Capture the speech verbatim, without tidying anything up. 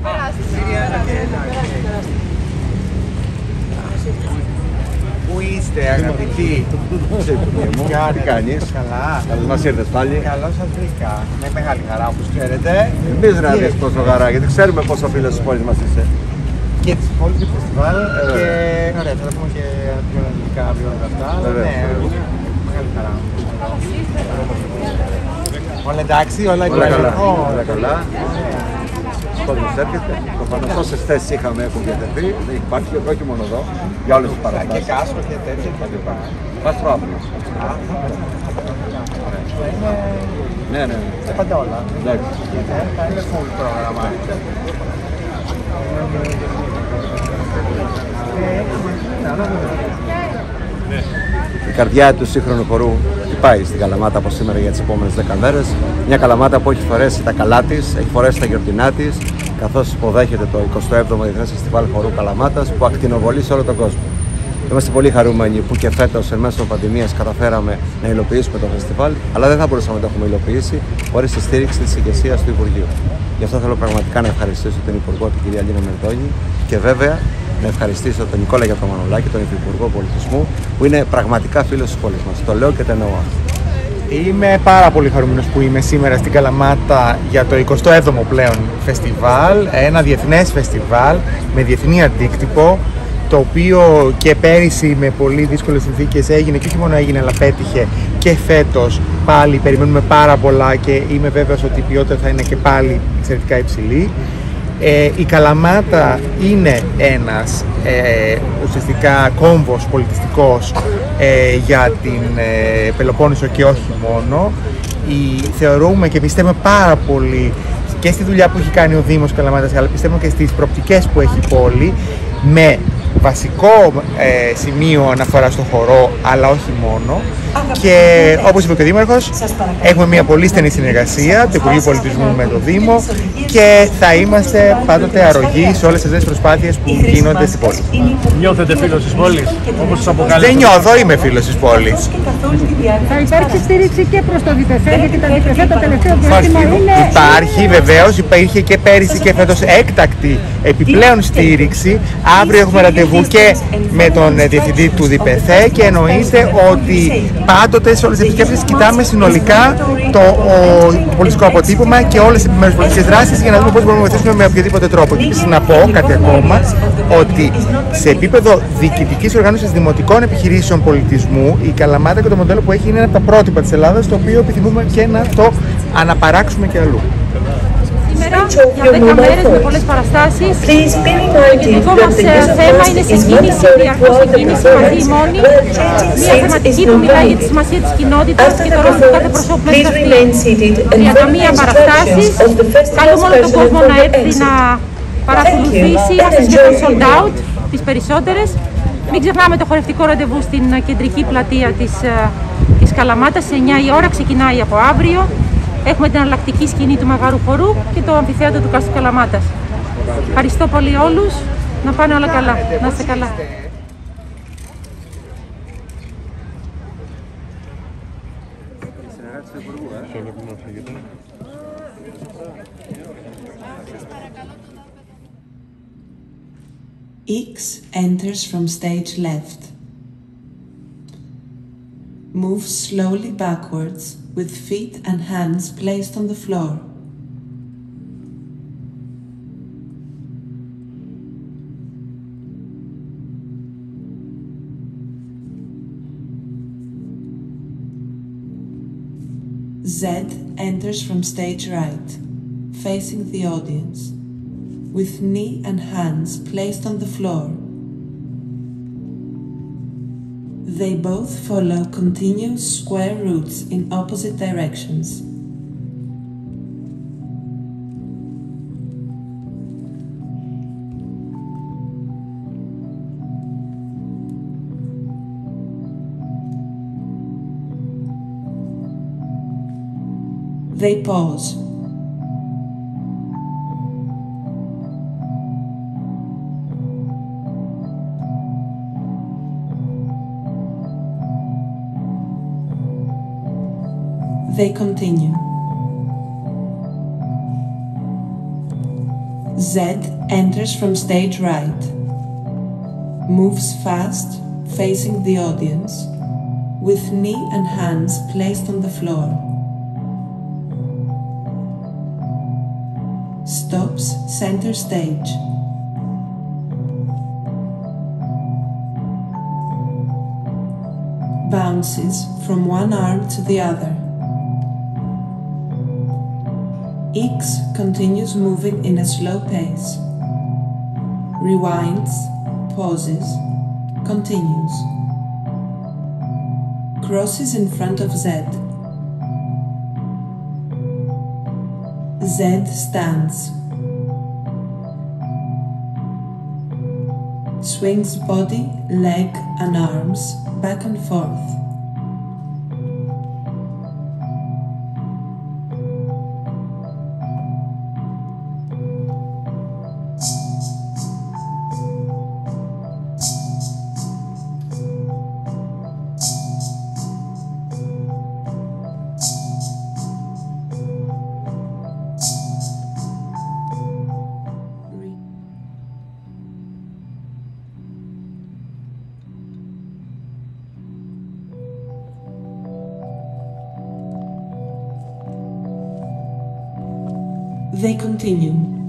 Πού είστε αγαπητοί? Τι κάνεις? Καλά. Καλώς μας ήρθες πάλι. Καλώς σας βρήκα. Με μεγάλη χαρά, όπως ξέρετε. Εμείς να δεις πόσο χαρά, γιατί ξέρουμε πόσο φίλος της πόλης μας είσαι. Και της πόλης του φεστιβάλ. Και ωραία, θα πούμε και πιο ελληνικά βιώματα αυτά. Ναι, μεγάλη χαρά. Όλα εντάξει, όλα καλά. Όλα καλά. Ο κόσμος έρχεται. Προφανώς όσες θέσεις είχαμε έχουν διατεθεί. Δεν υπάρχει και όχι μόνο εδώ, για όλες τις παραστάσεις. Και κάσο και τέτοια και λοιπά. Πας στο αύριο. Ναι, ναι. Σε πάντα όλα. Εντάξει. Θα είναι full πρόγραμμα. Η καρδιά του σύγχρονου χορού χτυπάει στην Καλαμάτα από σήμερα για τις επόμενες δέκα μέρες. Μια Καλαμάτα που έχει φορέσει τα καλά της, έχει φορέσει τα γιορτινά της, καθώς υποδέχεται το εικοστό έβδομο Διεθνές Φεστιβάλ Χορού Καλαμάτας που ακτινοβολεί σε όλο τον κόσμο. Είμαστε πολύ χαρούμενοι που και φέτος εν μέσω πανδημίας καταφέραμε να υλοποιήσουμε το φεστιβάλ, αλλά δεν θα μπορούσαμε να το έχουμε υλοποιήσει χωρίς τη στήριξη της ηγεσίας του Υπουργείου. Γι' αυτό θέλω πραγματικά να ευχαριστήσω τον Υπουργό, την κυρία Λίνα Μερδόνη, και βέβαια να ευχαριστήσω τον Νικόλα Γιατρομανολάκη, τον Υφυπουργό Πολιτισμού, που είναι πραγματικά φίλος της πόλης μας. Το λέω και το εννοώ. Είμαι πάρα πολύ χαρούμενος που είμαι σήμερα στην Καλαμάτα για το εικοστό έβδομο πλέον φεστιβάλ, ένα διεθνές φεστιβάλ με διεθνή αντίκτυπο, το οποίο και πέρυσι με πολύ δύσκολες συνθήκες έγινε και όχι μόνο έγινε αλλά πέτυχε και φέτος πάλι. Περιμένουμε πάρα πολλά και είμαι βέβαιος ότι η ποιότητα θα είναι και πάλι εξαιρετικά υψηλή. Ε, η Καλαμάτα είναι ένας ε, ουσιαστικά κόμβος πολιτιστικός ε, για την ε, Πελοπόννησο και όχι μόνο. Η, θεωρούμε και πιστεύουμε πάρα πολύ και στη δουλειά που έχει κάνει ο Δήμος Καλαμάτας, αλλά πιστεύουμε και στις προοπτικές που έχει η πόλη, με βασικό ε, σημείο αναφορά στο χορό, αλλά όχι μόνο. Και όπως είπε και ο Δήμαρχος, έχουμε μια πολύ στενή συνεργασία του Υπουργείου Πολιτισμού με το Δήμο και θα είμαστε πάντοτε αρρωγοί σε όλες τις προσπάθειες που γίνονται στην πόλη. Νιώθετε φίλος της πόλης, όπως σας αποκαλείτε? Δεν νιώθω, είμαι φίλος της πόλης. Θα υπάρξει στήριξη και προς το ΔΠΕ, γιατί το ΔΠΕ το τελευταίο διάστημα είναι... Υπάρχει βεβαίως, υπήρχε και πέρυσι και φέτος έκτακτη επιπλέον στήριξη. Αύριο έχουμε ραντεβού και με τον διευθυντή του ΔΠΕ και εννοείται ότι πάντοτε σε όλες τις επισκέψεις κοιτάμε συνολικά το, ο, το πολιτικό αποτύπωμα και όλες τις επιμέρους πολιτικές δράσεις για να δούμε πώς μπορούμε να βοηθήσουμε με οποιοδήποτε τρόπο. Και επίσης να πω κάτι ακόμα, ότι σε επίπεδο διοικητικής οργάνωσης δημοτικών επιχειρήσεων πολιτισμού, η Καλαμάτα και το μοντέλο που έχει είναι ένα από τα πρότυπα της Ελλάδας, το οποίο επιθυμούμε και να το αναπαράξουμε και αλλού. Σήμερα για δέκα μέρες με πολλές παραστάσεις. Το δικό μας θέμα είναι συγκίνηση, διαρκώς συγκίνηση, μαζί οι μόνοι. Μια θεματική που μιλάει για τη σημασία της κοινότητας και το ρόλο του κάθε προσώπου μέσα αυτή. τριάντα μία παραστάσεις. Καλούμε όλο τον κόσμο να έρθει να παρακολουθήσει. Είμαστε σχεδόν sold out, τις περισσότερες. Μην ξεχνάμε το χορευτικό ραντεβού στην κεντρική πλατεία της, της Καλαμάτας. Σε εννιά η ώρα ξεκινάει από αύριο. Έχουμε την εναλλακτική σκηνή του Μεγάρου Χορού και το αμφιθέατρο του Κάστρου Καλαμάτας. Ευχαριστώ πολύ όλους. Να πάνε όλα καλά. Να είστε καλά. X enters from stage left. Moves slowly backwards with feet and hands placed on the floor. Z enters from stage right, facing the audience, with knee and hands placed on the floor. They both follow continuous square routes in opposite directions. They pause. They continue. Zed enters from stage right, moves fast, facing the audience, with knee and hands placed on the floor. Stops center stage. Bounces from one arm to the other. X continues moving in a slow pace. Rewinds, pauses, continues. Crosses in front of Z. Z stands. Swings body, leg and arms back and forth. They continue.